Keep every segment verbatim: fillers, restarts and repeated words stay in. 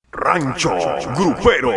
Rancho Grupero.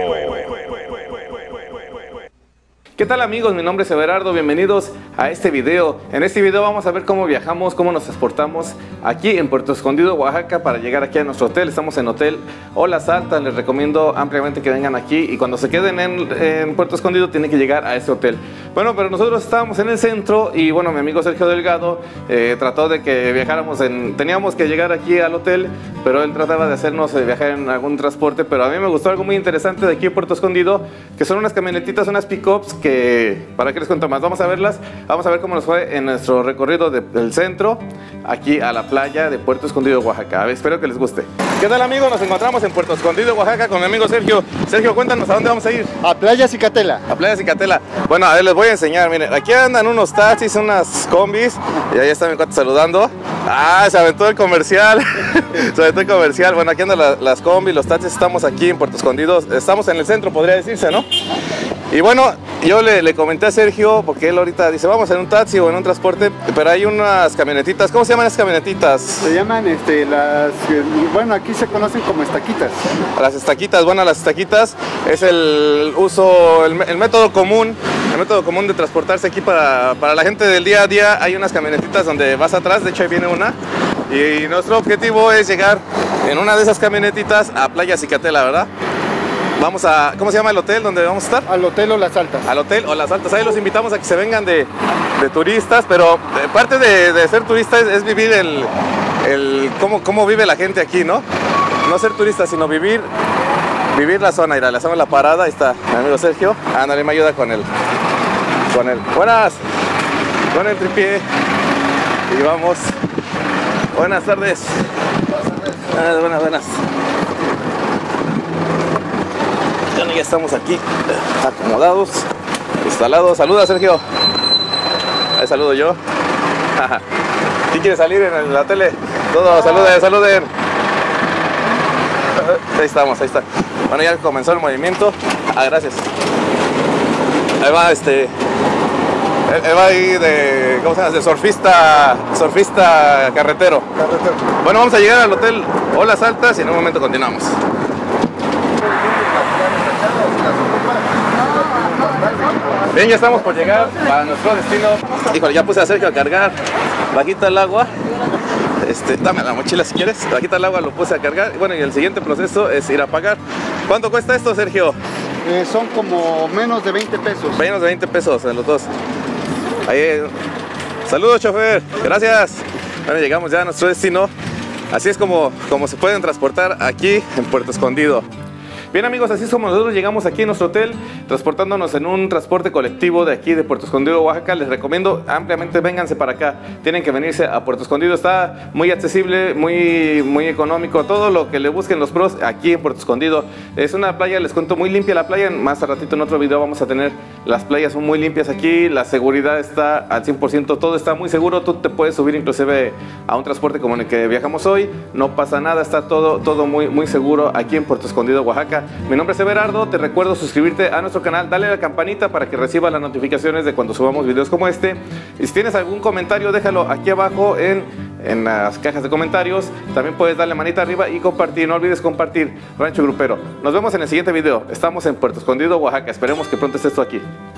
¿Qué tal amigos? Mi nombre es Everardo, bienvenidos a este video. En este video vamos a ver cómo viajamos, cómo nos transportamos aquí en Puerto Escondido, Oaxaca, para llegar aquí a nuestro hotel. Estamos en Hotel Olas Altas, les recomiendo ampliamente que vengan aquí y cuando se queden en, en Puerto Escondido tienen que llegar a este hotel. Bueno, pero nosotros estábamos en el centro y bueno, mi amigo Sergio Delgado eh, trató de que viajáramos en... Teníamos que llegar aquí al hotel, pero él trataba de hacernos eh, viajar en algún transporte, pero a mí me gustó algo muy interesante de aquí en Puerto Escondido, que son unas camionetitas, unas pick-ups que, ¿para qué les cuento más? Vamos a verlas, vamos a ver cómo nos fue en nuestro recorrido de, del centro, aquí a la playa de Puerto Escondido, Oaxaca. A ver, espero que les guste. ¿Qué tal amigos? Nos encontramos en Puerto Escondido, Oaxaca con mi amigo Sergio. Sergio, cuéntanos, ¿a dónde vamos a ir? A Playa Cicatela. A Playa Cicatela. Bueno, a ver, les voy a enseñar, miren, aquí andan unos taxis, unas combis, y ahí está mi cuate saludando. Ah, se aventó el comercial, se aventó el comercial. Bueno, aquí andan la, las combis, los taxis, estamos aquí en Puerto Escondido, estamos en el centro, podría decirse, ¿no? Y bueno, yo le, le comenté a Sergio, porque él ahorita dice, vamos en un taxi o en un transporte, pero hay unas camionetitas. ¿Cómo se llaman esas camionetitas? Se llaman, este, las, bueno, aquí se conocen como estaquitas. Las estaquitas, bueno, las estaquitas es el uso, el, el método común, el método común de transportarse aquí para, para la gente del día a día. Hay unas camionetitas donde vas atrás, de hecho ahí viene una, y nuestro objetivo es llegar en una de esas camionetitas a Playa Cicatela, ¿verdad? Vamos a, ¿cómo se llama el hotel donde vamos a estar? Al Hotel Olas Altas. Al Hotel Olas Altas. Ahí los invitamos a que se vengan de, de turistas, pero eh, parte de, de ser turista es, es vivir el, el cómo, cómo vive la gente aquí, ¿no? No ser turista, sino vivir, vivir la zona. Ir a la zona de la parada, ahí está mi amigo Sergio. Ándale, me ayuda con él. Con él. Buenas. Con el tripié. Y vamos. Buenas tardes. Buenas, buenas, buenas. Ya estamos aquí acomodados, instalados. Saluda, Sergio. Ahí saludo yo. ¿Quién quiere salir en la tele? Todos, saluden, saluden. Ahí estamos, ahí está. Bueno, ya comenzó el movimiento. Ah, gracias. Ahí va este. Él va ahí de, ¿cómo se llama? De surfista, surfista carretero. Carretero. Bueno, vamos a llegar al Hotel Olas Altas y en un momento continuamos. Bien, ya estamos por llegar a nuestro destino. Híjole, ya puse a Sergio a cargar. Bajita el agua. Este, dame la mochila si quieres. Bajita el agua, lo puse a cargar. Bueno, y el siguiente proceso es ir a pagar. ¿Cuánto cuesta esto, Sergio? Eh, son como menos de veinte pesos. Menos de veinte pesos en los dos. Ahí. Saludos, chofer. Gracias. Bueno, llegamos ya a nuestro destino. Así es como, como se pueden transportar aquí en Puerto Escondido. Bien amigos, así es como nosotros llegamos aquí en nuestro hotel, transportándonos en un transporte colectivo de aquí de Puerto Escondido, Oaxaca. Les recomiendo ampliamente, vénganse para acá, tienen que venirse a Puerto Escondido, está muy accesible, muy, muy económico, todo lo que le busquen los pros aquí en Puerto Escondido. Es una playa, les cuento, muy limpia la playa, más a ratito en otro video vamos a tener, las playas son muy limpias aquí, la seguridad está al cien por ciento, todo está muy seguro, tú te puedes subir inclusive a un transporte como en el que viajamos hoy, no pasa nada, está todo, todo muy, muy seguro aquí en Puerto Escondido, Oaxaca. Mi nombre es Everardo, te recuerdo suscribirte a nuestro canal, dale a la campanita para que reciba las notificaciones de cuando subamos videos como este. Y si tienes algún comentario, déjalo aquí abajo en, en las cajas de comentarios. También puedes darle manita arriba y compartir, no olvides compartir Rancho Grupero. Nos vemos en el siguiente video, estamos en Puerto Escondido, Oaxaca, esperemos que pronto estés tú aquí.